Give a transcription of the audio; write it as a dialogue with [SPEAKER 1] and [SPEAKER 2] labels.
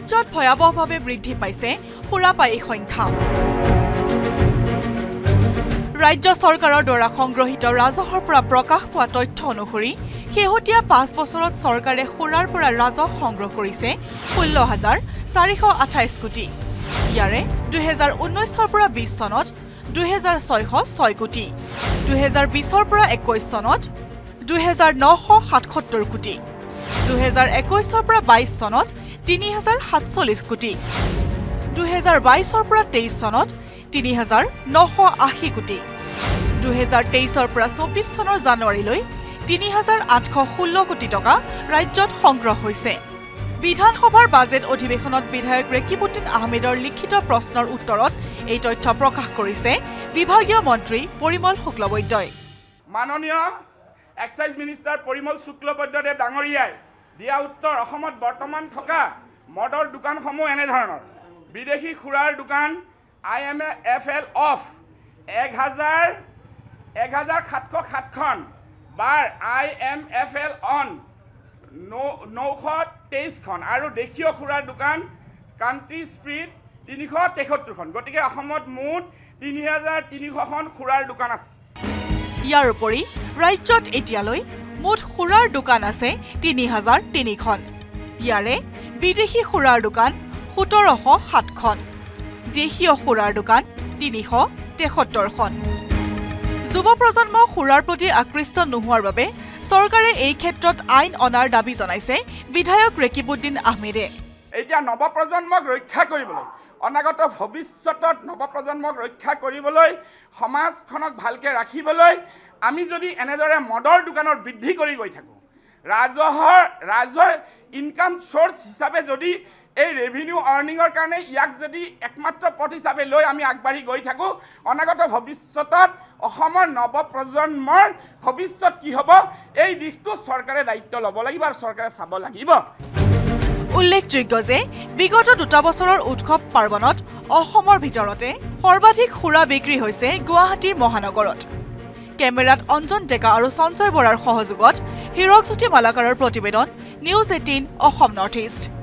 [SPEAKER 1] ৰাজ্যত ভয়াবহভাৱে বৃদ্ধি পাইছে সুৰাপায়ী সংখ্যা ৰাজ্য চৰকাৰৰ দ্বাৰা সংগ্ৰহিত ৰাজহৰ পৰা প্ৰকাশ পোৱা তথ্য অনুসৰি শেহতীয়া 5 বছৰত চৰকাৰে সুৰাৰ পৰা ৰাজহ সংগ্ৰহ কৰিছে 16,428 কোটি ইয়াৰে 2019ৰ পৰা 20 চনত 2,606 কোটি 2020ৰ পৰা 21 চনত 2,977 কোটি 2021ৰ পৰা 22 চনত 3,047 কোটি 2022ৰ পৰা 23 চনত 3,980 কোটি 2023ৰ পৰা 24 চনৰ জানুৱাৰীলৈ 3,816 কোটি টকা ৰাজ্যত সংগ্ৰহ হৈছে বিধানসভাৰ বাজেট অধিৱেশনত বিধায়ক ৰেকিবুদ্দিন আহমেদৰ লিখিত প্ৰশ্নৰ উত্তৰত এই তথ্য প্ৰকাশ কৰিছে বিভাগীয় মন্ত্ৰী পৰিমল শুক্লবৈদ্যই
[SPEAKER 2] মাননীয় এক্সাইজ মিনিষ্টাৰ পৰিমল শুক্লবৈদ্যদেৱ ডাঙৰীয়াই দিয়া উত্তৰ অসমত বৰ্তমান থকা মদৰ দোকানসমূহ এনে ধৰণৰ বিদেশী খুৰাৰ দোকান IMFL অফ 1,707খন বাৰ IMFL অন 923খন আৰু দেশীয় খুৰাৰ দোকান কাণ্ট্ৰি স্প্ৰীট 373খন গতিকে অসমত মুঠ 3,300খন খুৰাৰ দোকান আছে
[SPEAKER 1] ইয়াৰ উপৰি ৰাজ্যত এতিয়ালৈ মুঠ খুৰাৰ দোকান আছে 3,003খন ইয়াৰে বিদেশী খুৰাৰ দোকান 1,707খন দেশীয় খুৰাৰ দোকান 373খন যুৱ প্ৰজন্ম খুৰাৰ প্ৰতি আকৃষ্ট নোহোৱাৰ বাবে চৰকাৰে এই ক্ষেত্ৰত আইন অনাৰ দাবী জনাইছে বিধায়ক ৰেকিবুদ্দিন আহমেদে
[SPEAKER 2] এতিয়া নৱপ্ৰজন্মক ৰক্ষা কৰিবলৈ অনাগত ভৱিষ্যতত নৱপ্ৰজন্মক ৰক্ষা কৰিবলৈ সমাজখনক ভালকৈ ৰাখিবলৈ আমি যদি এনেদৰে মদৰ দোকানৰ বৃদ্ধি কৰি গৈ থাকোঁ ৰাজহ ইনকাম সোৰ্স হিচাপে যদি এই ৰেভিনিউ আৰ্নিঙৰ কাৰণে ইয়াক যদি একমাত্ৰ পথ হিচাপে লৈ আমি আগবাঢ়ি গৈ থাকোঁ অনাগত ভৱিষ্যতত অসমৰ নৱপ্ৰজন্মৰ ভৱিষ্যত কি হ'ব এই দিশটো চৰকাৰে দায়িত্ব ল'ব লাগিব আৰু চৰকাৰে চাব লাগিব
[SPEAKER 1] উল্লেখযোগ্য যে বিগত 2 বছৰৰ উৎসৱ পাৰ্বণত অসমৰ ভিতৰতে সৰ্বাধিক সুৰা বিক্ৰী হৈছে গুৱাহাটী মহানগৰত কেমেৰাত অঞ্জন ডেকা আৰু সঞ্জয় বৰাৰ সহযোগত হিৰকজ্যোতি মালাকাৰৰ প্ৰতিবেদন News18 Assam Northeast